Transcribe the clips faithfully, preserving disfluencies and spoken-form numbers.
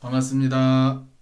반갑습니다.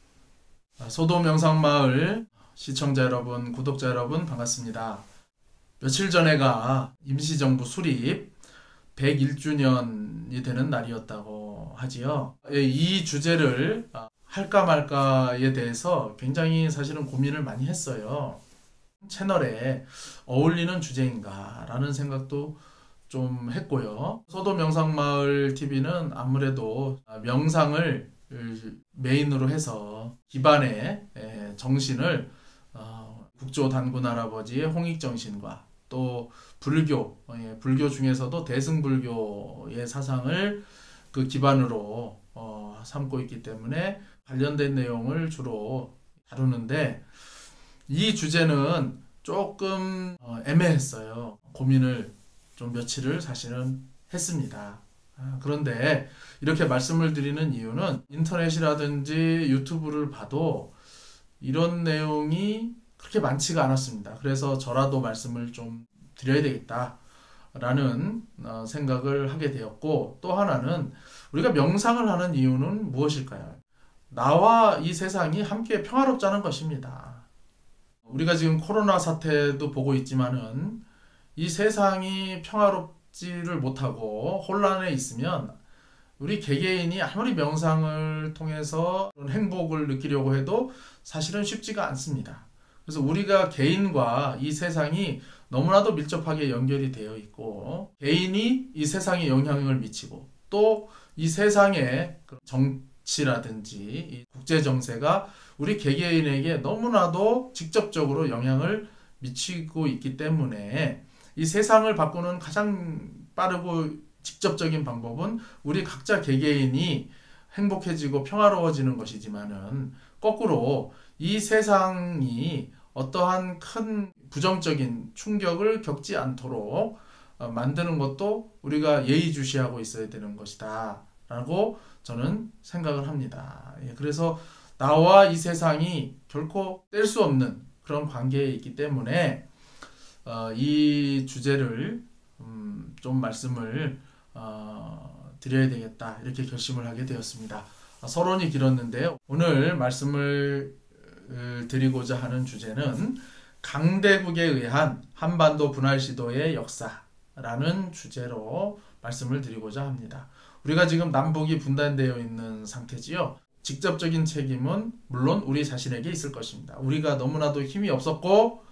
소도명상마을 시청자 여러분, 구독자 여러분 반갑습니다. 며칠 전에가 임시정부 수립 백일 주년이 되는 날이었다고 하지요. 이 주제를 할까 말까에 대해서 굉장히 사실은 고민을 많이 했어요. 채널에 어울리는 주제인가 라는 생각도 좀 했고요. 소도명상마을 티비는 아무래도 명상을 메인으로 해서 기반의 정신을 국조단군 할아버지의 홍익정신과 또 불교, 불교 중에서도 대승불교의 사상을 그 기반으로 삼고 있기 때문에 관련된 내용을 주로 다루는데, 이 주제는 조금 애매했어요. 고민을 좀 며칠을 사실은 했습니다. 그런데 이렇게 말씀을 드리는 이유는 인터넷이라든지 유튜브를 봐도 이런 내용이 그렇게 많지가 않았습니다. 그래서 저라도 말씀을 좀 드려야 되겠다라는 생각을 하게 되었고, 또 하나는 우리가 명상을 하는 이유는 무엇일까요? 나와 이 세상이 함께 평화롭자는 것입니다. 우리가 지금 코로나 사태도 보고 있지만은 이 세상이 평화롭지를 못하고 혼란에 있으면 우리 개개인이 아무리 명상을 통해서 행복을 느끼려고 해도 사실은 쉽지가 않습니다. 그래서 우리가 개인과 이 세상이 너무나도 밀접하게 연결이 되어 있고, 개인이 이 세상에 영향을 미치고 또 이 세상의 정치라든지 국제 정세가 우리 개개인에게 너무나도 직접적으로 영향을 미치고 있기 때문에 이 세상을 바꾸는 가장 빠르고 직접적인 방법은 우리 각자 개개인이 행복해지고 평화로워지는 것이지만은, 거꾸로 이 세상이 어떠한 큰 부정적인 충격을 겪지 않도록 만드는 것도 우리가 예의주시하고 있어야 되는 것이다 라고 저는 생각을 합니다. 그래서 나와 이 세상이 결코 뗄 수 없는 그런 관계에 있기 때문에 어, 이 주제를 음, 좀 말씀을 어, 드려야 되겠다, 이렇게 결심을 하게 되었습니다. 아, 서론이 길었는데요. 오늘 말씀을 드리고자 하는 주제는 강대국에 의한 한반도 분할 시도의 역사라는 주제로 말씀을 드리고자 합니다. 우리가 지금 남북이 분단되어 있는 상태지요. 직접적인 책임은 물론 우리 자신에게 있을 것입니다. 우리가 너무나도 힘이 없었고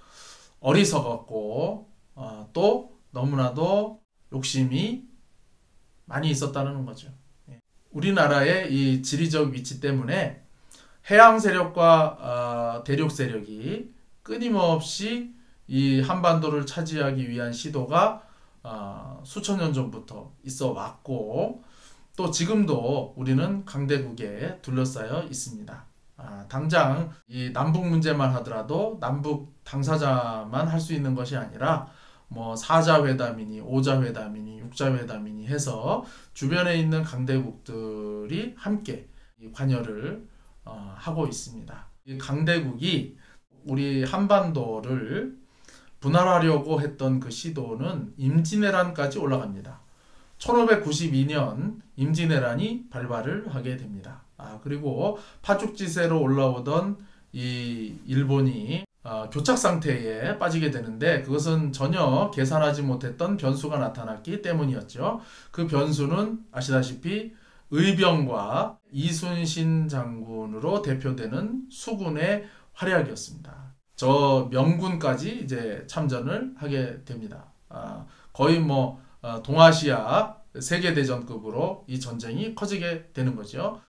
어리석었고 어, 또 너무나도 욕심이 많이 있었다는 거죠. 우리나라의 이 지리적 위치 때문에 해양 세력과 어, 대륙 세력이 끊임없이 이 한반도를 차지하기 위한 시도가 어, 수천 년 전부터 있어 왔고, 또 지금도 우리는 강대국에 둘러싸여 있습니다. 아, 당장 이 남북 문제만 하더라도 남북 당사자만 할 수 있는 것이 아니라 뭐 사자회담이니 오자회담이니 육자회담이니 해서 주변에 있는 강대국들이 함께 관여를 어, 하고 있습니다. 이 강대국이 우리 한반도를 분할하려고 했던 그 시도는 임진왜란까지 올라갑니다. 천오백구십이 년 임진왜란이 발발을 하게 됩니다. 아, 그리고 파죽지세로 올라오던 이 일본이 어, 교착 상태에 빠지게 되는데, 그것은 전혀 계산하지 못했던 변수가 나타났기 때문이었죠. 그 변수는 아시다시피 의병과 이순신 장군으로 대표되는 수군의 활약이었습니다. 저 명군까지 이제 참전을 하게 됩니다. 아, 거의 뭐 어, 동아시아 세계대전급으로 이 전쟁이 커지게 되는 거죠.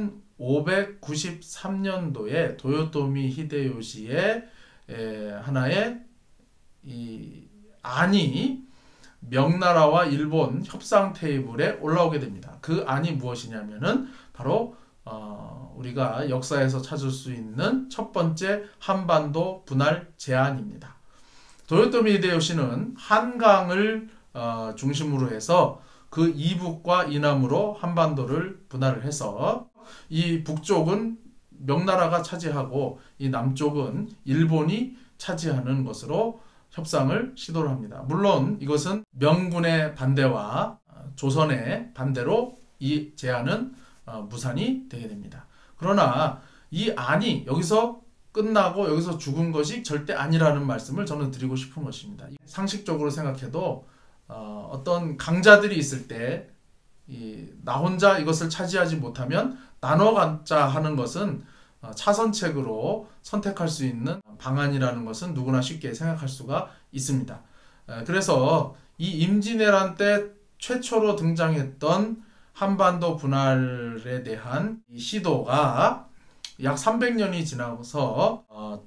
천오백구십삼 년도에 도요토미 히데요시의 에, 하나의 이 안이 명나라와 일본 협상 테이블에 올라오게 됩니다. 그 안이 무엇이냐면은 바로 어, 우리가 역사에서 찾을 수 있는 첫 번째 한반도 분할 제안입니다. 도요토미 히데요시는 한강을 어, 중심으로 해서 그 이북과 이남으로 한반도를 분할을 해서 이 북쪽은 명나라가 차지하고 이 남쪽은 일본이 차지하는 것으로 협상을 시도를 합니다. 물론 이것은 명군의 반대와 조선의 반대로 이 제안은 어, 무산이 되게 됩니다. 그러나 이 안이 여기서 끝나고 여기서 죽은 것이 절대 아니라는 말씀을 저는 드리고 싶은 것입니다. 상식적으로 생각해도 어, 어떤 강자들이 있을 때 이, 나 혼자 이것을 차지하지 못하면 나눠 갖자 하는 것은 어, 차선책으로 선택할 수 있는 방안이라는 것은 누구나 쉽게 생각할 수가 있습니다. 에, 그래서 이 임진왜란 때 최초로 등장했던 한반도 분할에 대한 이 시도가 약 삼백 년이 지나서 어,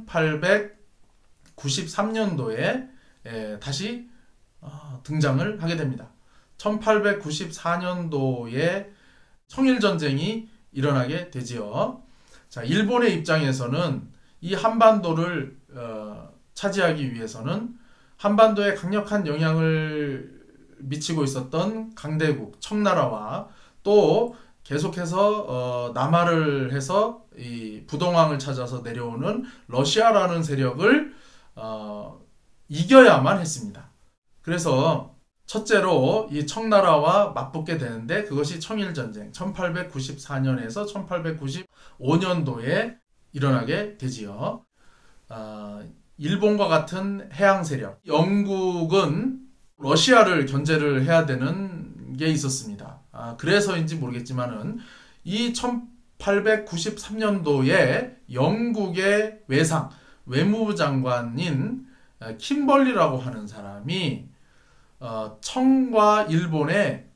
천팔백구십삼 년도에 에, 다시 어, 등장을 하게 됩니다. 천팔백구십사 년도에 청일전쟁이 일어나게 되지요. 자, 일본의 입장에서는 이 한반도를 어, 차지하기 위해서는 한반도에 강력한 영향을 미치고 있었던 강대국 청나라와 또 계속해서 어, 남하를 해서 이 부동항을 찾아서 내려오는 러시아라는 세력을 어, 이겨야만 했습니다. 그래서 첫째로 이 청나라와 맞붙게 되는데 그것이 청일전쟁 천팔백구십사 년에서 천팔백구십오 년도에 일어나게 되지요. 어, 일본과 같은 해양 세력 영국은 러시아를 견제를 해야 되는 게 있었습니다. 아, 그래서인지 모르겠지만은 이 천팔백구십삼 년도에 영국의 외상 외무부 장관인 킴벌리라고 하는 사람이 어, 청과 일본에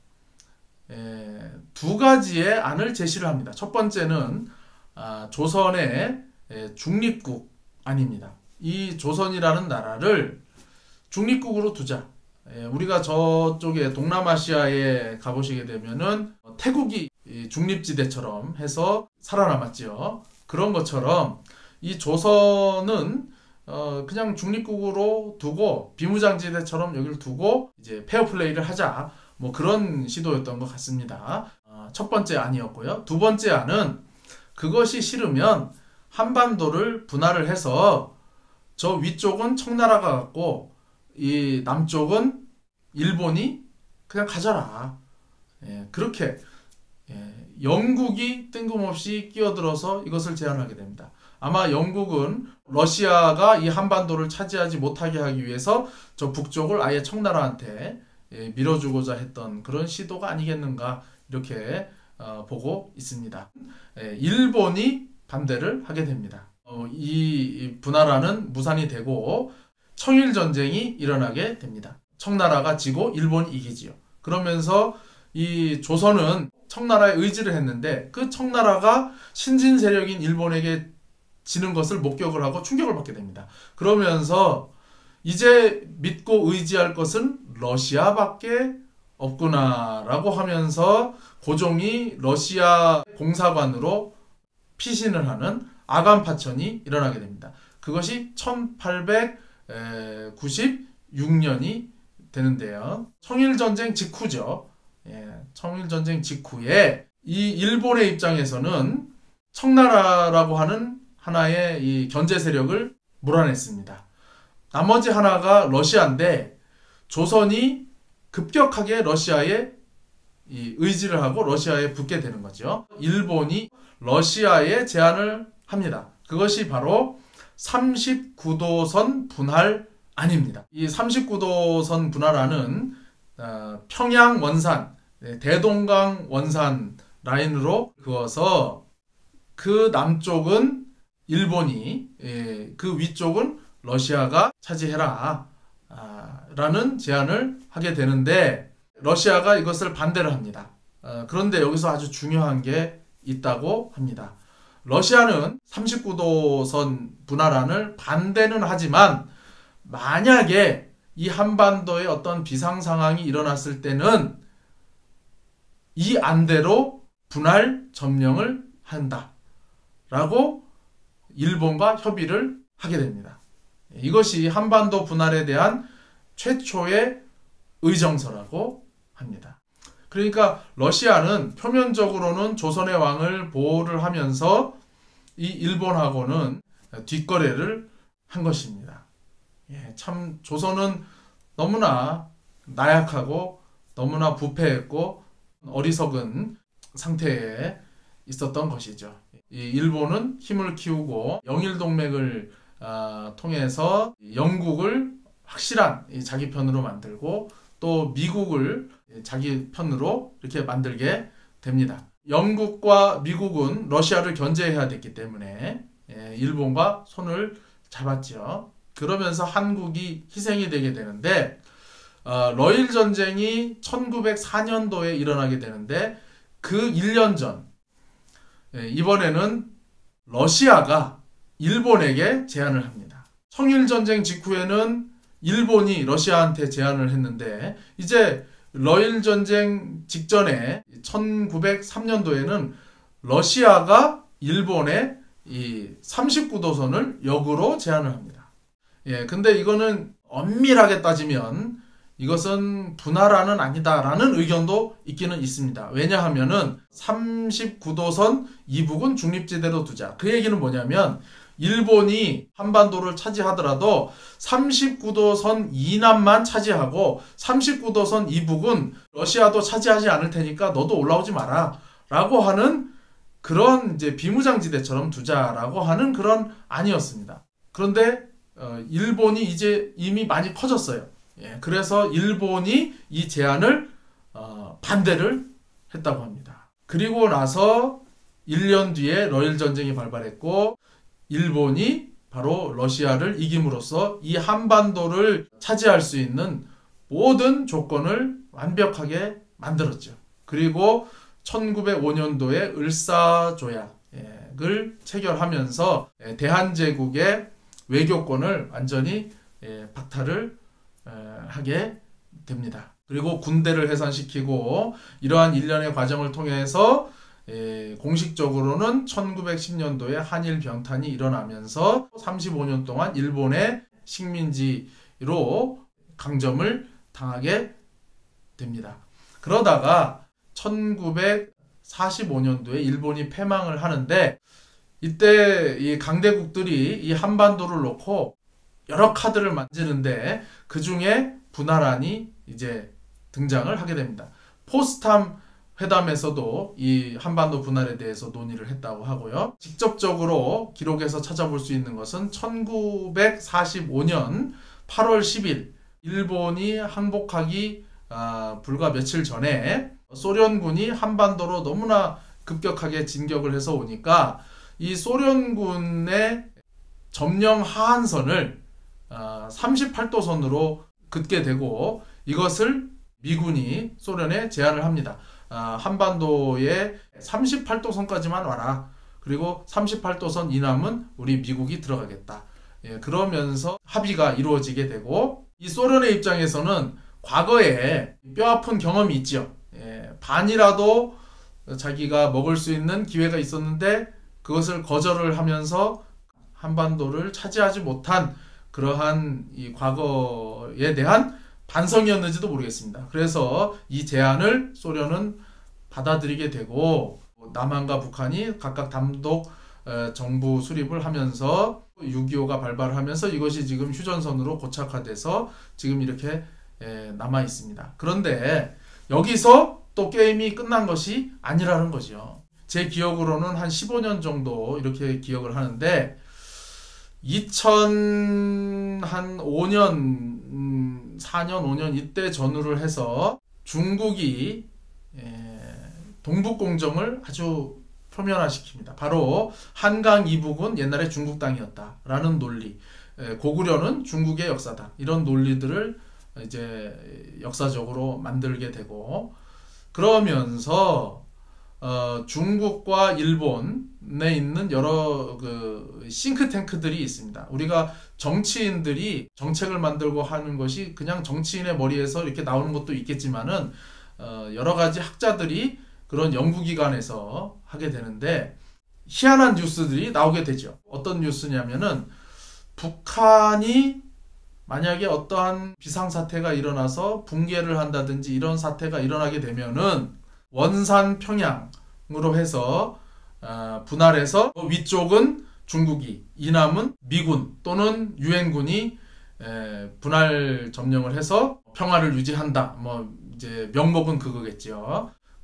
에, 두 가지의 안을 제시를 합니다. 첫 번째는 아, 조선의 에, 중립국 안입니다. 이 조선이라는 나라를 중립국으로 두자. 에, 우리가 저쪽에 동남아시아에 가보시게 되면은 태국이 중립지대처럼 해서 살아남았지요. 그런 것처럼 이 조선은 어, 그냥 중립국으로 두고 비무장지대처럼 여기를 두고 이제 페어플레이를 하자 뭐 그런 시도였던 것 같습니다. 어, 첫 번째 안이었고요. 두 번째 안은 그것이 싫으면 한반도를 분할을 해서 저 위쪽은 청나라가 갖고 이 남쪽은 일본이 그냥 가져라. 예, 그렇게 예, 영국이 뜬금없이 끼어들어서 이것을 제안하게 됩니다. 아마 영국은 러시아가 이 한반도를 차지하지 못하게 하기 위해서 저 북쪽을 아예 청나라한테 밀어주고자 했던 그런 시도가 아니겠는가 이렇게 보고 있습니다. 일본이 반대를 하게 됩니다. 이 분할안은 무산이 되고 청일전쟁이 일어나게 됩니다. 청나라가 지고 일본이 이기지요. 그러면서 이 조선은 청나라에 의지를 했는데 그 청나라가 신진 세력인 일본에게 지는 것을 목격을 하고 충격을 받게 됩니다. 그러면서 이제 믿고 의지할 것은 러시아밖에 없구나라고 하면서 고종이 러시아 공사관으로 피신을 하는 아간파천이 일어나게 됩니다. 그것이 천팔백구십육 년이 되는데요. 청일전쟁 직후죠. 예, 청일전쟁 직후에 이 일본의 입장에서는 청나라라고 하는 하나의 이 견제 세력을 몰아냈습니다. 나머지 하나가 러시아인데 조선이 급격하게 러시아에 이 의지를 하고 러시아에 붙게 되는 거죠. 일본이 러시아에 제안을 합니다. 그것이 바로 삼십구 도선 분할안입니다. 이 삼십구 도선 분할안은 어, 평양 원산, 대동강 원산 라인으로 그어서 그 남쪽은 일본이 예, 그 위쪽은 러시아가 차지해라 아, 라는 제안을 하게 되는데 러시아가 이것을 반대를 합니다. 어, 그런데 여기서 아주 중요한 게 있다고 합니다. 러시아는 삼십구 도선 분할안을 반대는 하지만 만약에 이 한반도에 어떤 비상 상황이 일어났을 때는 이 안대로 분할 점령을 한다 라고 일본과 협의를 하게 됩니다. 이것이 한반도 분할에 대한 최초의 의정서라고 합니다. 그러니까 러시아는 표면적으로는 조선의 왕을 보호를 하면서 이 일본하고는 뒷거래를 한 것입니다. 예, 참 조선은 너무나 나약하고 너무나 부패했고 어리석은 상태에 있었던 것이죠. 이 일본은 힘을 키우고 영일동맹을 어, 통해서 영국을 확실한 자기 편으로 만들고 또 미국을 자기 편으로 이렇게 만들게 됩니다. 영국과 미국은 러시아를 견제해야 됐기 때문에 일본과 손을 잡았죠. 그러면서 한국이 희생이 되게 되는데 어, 러일 전쟁이 천구백사 년도에 일어나게 되는데 그 일 년 전 이번에는 러시아가 일본에게 제안을 합니다. 청일전쟁 직후에는 일본이 러시아한테 제안을 했는데 이제 러일전쟁 직전에 천구백삼 년도에는 러시아가 일본에 이 삼십구 도선을 역으로 제안을 합니다. 예, 근데 이거는 엄밀하게 따지면 이것은 분할안은 아니다라는 의견도 있기는 있습니다. 왜냐하면은 삼십구 도선 이북은 중립지대로 두자. 그 얘기는 뭐냐면 일본이 한반도를 차지하더라도 삼십구 도선 이남만 차지하고 삼십구 도선 이북은 러시아도 차지하지 않을 테니까 너도 올라오지 마라 라고 하는 그런 이제 비무장지대처럼 두자라고 하는 그런 안이었습니다. 그런데 어, 일본이 이제 이미 많이 커졌어요. 예, 그래서 일본이 이 제안을 어, 반대를 했다고 합니다. 그리고 나서 일 년 뒤에 러일 전쟁이 발발했고 일본이 바로 러시아를 이김으로써 이 한반도를 차지할 수 있는 모든 조건을 완벽하게 만들었죠. 그리고 천구백오 년도에 을사조약을 체결하면서 대한제국의 외교권을 완전히 박탈을 하게 됩니다. 그리고 군대를 해산시키고 이러한 일련의 과정을 통해서 에, 공식적으로는 천구백십 년도에 한일 병탄이 일어나면서 삼십오 년 동안 일본의 식민지로 강점을 당하게 됩니다. 그러다가 천구백사십오 년도에 일본이 패망을 하는데 이때 이 강대국들이 이 한반도를 놓고 여러 카드를 만지는데 그 중에 분할안이 이제 등장을 하게 됩니다. 포스탐 회담에서도 이 한반도 분할에 대해서 논의를 했다고 하고요. 직접적으로 기록에서 찾아볼 수 있는 것은 천구백사십오 년 팔월 십일 일본이 항복하기 아, 불과 며칠 전에 소련군이 한반도로 너무나 급격하게 진격을 해서 오니까 이 소련군의 점령 하한선을 아, 삼십팔 도선으로 긋게 되고 이것을 미군이 소련에 제안을 합니다. 아, 한반도에 삼십팔 도선까지만 와라. 그리고 삼십팔 도선 이남은 우리 미국이 들어가겠다. 예, 그러면서 합의가 이루어지게 되고 이 소련의 입장에서는 과거에 뼈아픈 경험이 있죠. 예, 반이라도 자기가 먹을 수 있는 기회가 있었는데 그것을 거절을 하면서 한반도를 차지하지 못한 그러한 이 과거에 대한 반성이었는지도 모르겠습니다. 그래서 이 제안을 소련은 받아들이게 되고 남한과 북한이 각각 단독 정부 수립을 하면서 육이오가 발발하면서 이것이 지금 휴전선으로 고착화돼서 지금 이렇게 남아 있습니다. 그런데 여기서 또 게임이 끝난 것이 아니라는 거죠. 제 기억으로는 한 십오 년 정도 이렇게 기억을 하는데 이천오 년, 사 년, 오 년 이때 전후를 해서 중국이 동북공정을 아주 표면화시킵니다. 바로 한강 이북은 옛날에 중국 땅이었다라는 논리, 고구려는 중국의 역사다. 이런 논리들을 이제 역사적으로 만들게 되고 그러면서 어, 중국과 일본에 있는 여러 그 싱크탱크들이 있습니다. 우리가 정치인들이 정책을 만들고 하는 것이 그냥 정치인의 머리에서 이렇게 나오는 것도 있겠지만은 어, 여러 가지 학자들이 그런 연구기관에서 하게 되는데 희한한 뉴스들이 나오게 되죠. 어떤 뉴스냐면은 북한이 만약에 어떠한 비상사태가 일어나서 붕괴를 한다든지 이런 사태가 일어나게 되면은 원산 평양으로 해서 어, 분할해서 위쪽은 중국이, 이남은 미군 또는 유엔군이 에, 분할 점령을 해서 평화를 유지한다. 뭐 이제 명목은 그거겠죠.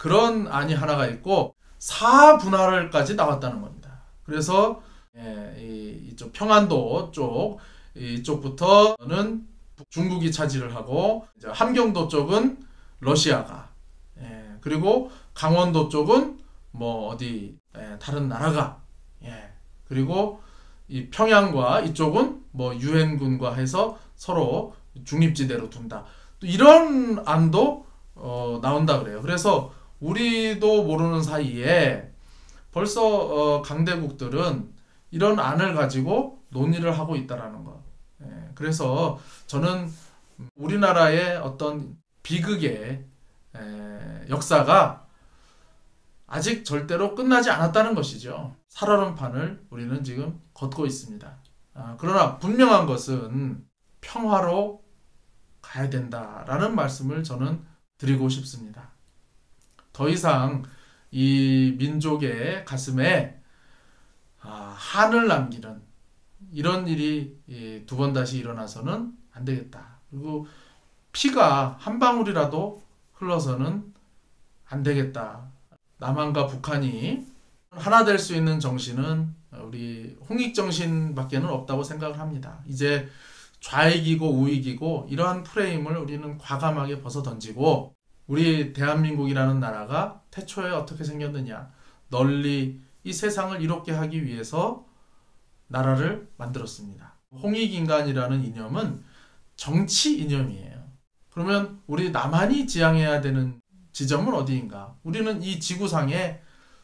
그런 안이 하나가 있고 사 분할까지 나왔다는 겁니다. 그래서 예, 이, 이쪽 평안도 쪽 이쪽부터는 중국이 차지를 하고 이제 함경도 쪽은 러시아가 예, 그리고 강원도 쪽은 뭐 어디 예, 다른 나라가 예, 그리고 이 평양과 이쪽은 뭐 유엔군과 해서 서로 중립지대로 둔다. 또 이런 안도 어, 나온다 그래요. 그래서 우리도 모르는 사이에 벌써 어, 강대국들은 이런 안을 가지고 논의를 하고 있다라는 거. 예, 그래서 저는 우리나라의 어떤 비극의 에, 역사가 아직 절대로 끝나지 않았다는 것이죠. 살얼음판을 우리는 지금 걷고 있습니다. 아, 그러나 분명한 것은 평화로 가야 된다라는 말씀을 저는 드리고 싶습니다. 더 이상 이 민족의 가슴에 아, 한을 남기는 이런 일이 두 번 다시 일어나서는 안 되겠다. 그리고 피가 한 방울이라도 흘러서는 안 되겠다. 남한과 북한이 하나 될 수 있는 정신은 우리 홍익정신밖에는 없다고 생각을 합니다. 이제 좌익이고 우익이고 이러한 프레임을 우리는 과감하게 벗어던지고 우리 대한민국이라는 나라가 태초에 어떻게 생겼느냐. 널리 이 세상을 이롭게 하기 위해서 나라를 만들었습니다. 홍익인간이라는 이념은 정치 이념이에요. 그러면 우리 남한이 지향해야 되는 지점은 어디인가? 우리는 이 지구상에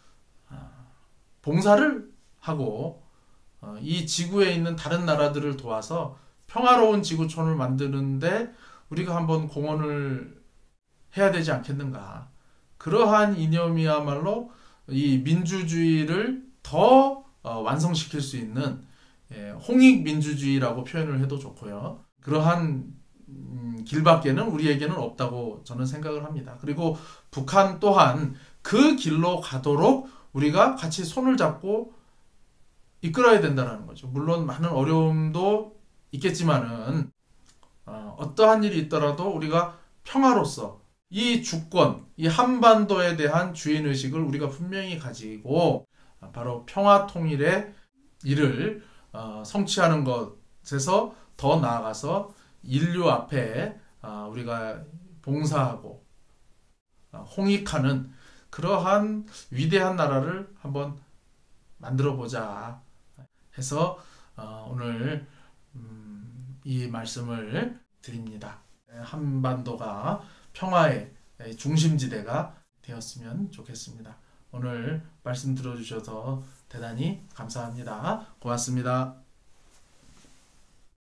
봉사를 하고 이 지구에 있는 다른 나라들을 도와서 평화로운 지구촌을 만드는데 우리가 한번 공헌을 해야 되지 않겠는가? 그러한 이념이야말로 이 민주주의를 더 완성시킬 수 있는 홍익민주주의라고 표현을 해도 좋고요. 그러한 길밖에는 우리에게는 없다고 저는 생각을 합니다. 그리고 북한 또한 그 길로 가도록 우리가 같이 손을 잡고 이끌어야 된다는 거죠. 물론 많은 어려움도 있겠지만은 어떠한 일이 있더라도 우리가 평화로서 이 주권, 이 한반도에 대한 주인의식을 우리가 분명히 가지고 바로 평화통일의 일을 성취하는 것에서 더 나아가서 인류 앞에 우리가 봉사하고 홍익하는 그러한 위대한 나라를 한번 만들어보자 해서 오늘 이 말씀을 드립니다. 한반도가 평화의 중심지대가 되었으면 좋겠습니다. 오늘 말씀 들어주셔서 대단히 감사합니다. 고맙습니다.